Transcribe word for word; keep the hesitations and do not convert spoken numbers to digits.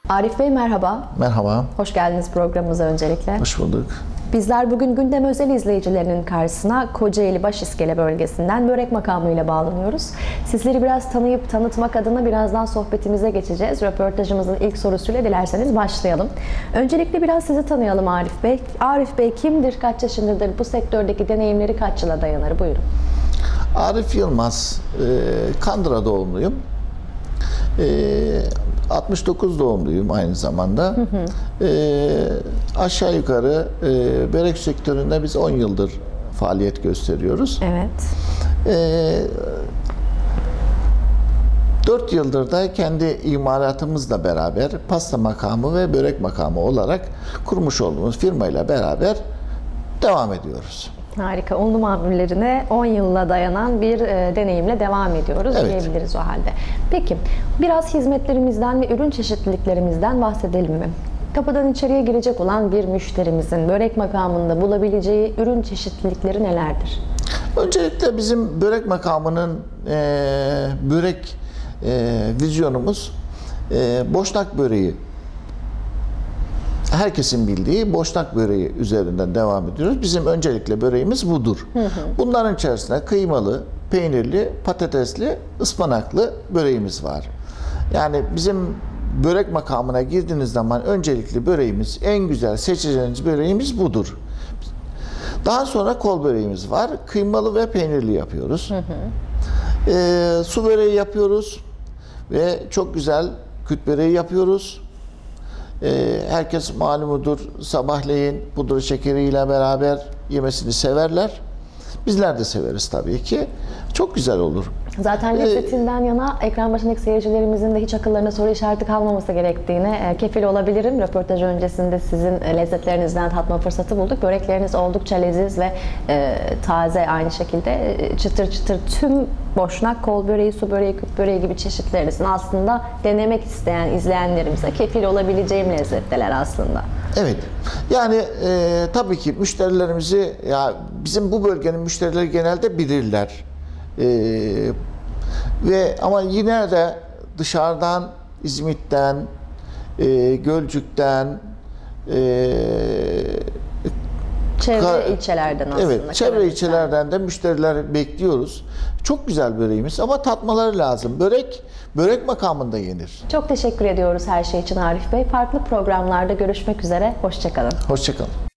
Arif Bey merhaba. Merhaba. Hoş geldiniz programımıza öncelikle. Hoş bulduk. Bizler bugün Gündem Özel izleyicilerinin karşısına Kocaeli Başiskele bölgesinden börek makamıyla bağlanıyoruz. Sizleri biraz tanıyıp tanıtmak adına birazdan sohbetimize geçeceğiz. Röportajımızın ilk sorusuyla dilerseniz başlayalım. Öncelikle biraz sizi tanıyalım Arif Bey. Arif Bey kimdir, kaç yaşındadır, bu sektördeki deneyimleri kaç yıla dayanır? Buyurun. Arif Yılmaz, Kandıra doğumluyum. altmış dokuz doğumluyum aynı zamanda. Hı hı. E, aşağı yukarı e, börek sektöründe biz on yıldır faaliyet gösteriyoruz. Evet. E, dört yıldır da kendi imalatımızla beraber pasta makamı ve börek makamı olarak kurmuş olduğumuz firmayla beraber devam ediyoruz. Harika. Unlu mamullerine on yılla dayanan bir e, deneyimle devam ediyoruz Evet. diyebiliriz o halde. Peki, biraz hizmetlerimizden ve ürün çeşitliliklerimizden bahsedelim mi? Kapıdan içeriye girecek olan bir müşterimizin börek makamında bulabileceği ürün çeşitlilikleri nelerdir? Öncelikle bizim börek makamının e, börek e, vizyonumuz e, boşnak böreği. Herkesin bildiği boşnak böreği üzerinden devam ediyoruz. Bizim öncelikle böreğimiz budur. Hı hı. Bunların içerisinde kıymalı, peynirli, patatesli, ıspanaklı böreğimiz var. Yani bizim börek makamına girdiğiniz zaman öncelikli böreğimiz, en güzel seçeceğiniz böreğimiz budur. Daha sonra kol böreğimiz var. Kıymalı ve peynirli yapıyoruz. Hı hı. Ee, su böreği yapıyoruz ve çok güzel küt böreği yapıyoruz. Herkes malumudur, sabahleyin pudra şekeriyle beraber yemesini severler. Bizler de severiz tabii ki. Çok güzel olur. Zaten lezzetinden ee, yana ekran başındaki seyircilerimizin de hiç akıllarına soru işareti kalmaması gerektiğine kefil olabilirim. Röportaj öncesinde sizin lezzetlerinizden tatma fırsatı bulduk. Börekleriniz oldukça leziz ve e, taze, aynı şekilde çıtır çıtır. Tüm boşnak, kol böreği, su böreği, küp böreği gibi çeşitlerinizin aslında denemek isteyen izleyenlerimize kefil olabileceğim lezzetteler aslında. Evet. Yani e, tabii ki müşterilerimizi, ya bizim bu bölgenin müşterileri genelde bilirler. E, ve ama yine de dışarıdan, İzmit'ten, e, Gölcük'ten, e, çevre ilçelerden aslında. Evet, çevre ilçelerden de müşteriler bekliyoruz. Çok güzel böreğimiz ama tatmaları lazım. Börek, börek makamında yenir. Çok teşekkür ediyoruz her şey için Arif Bey. Farklı programlarda görüşmek üzere. Hoşça kalın. Hoşça kalın.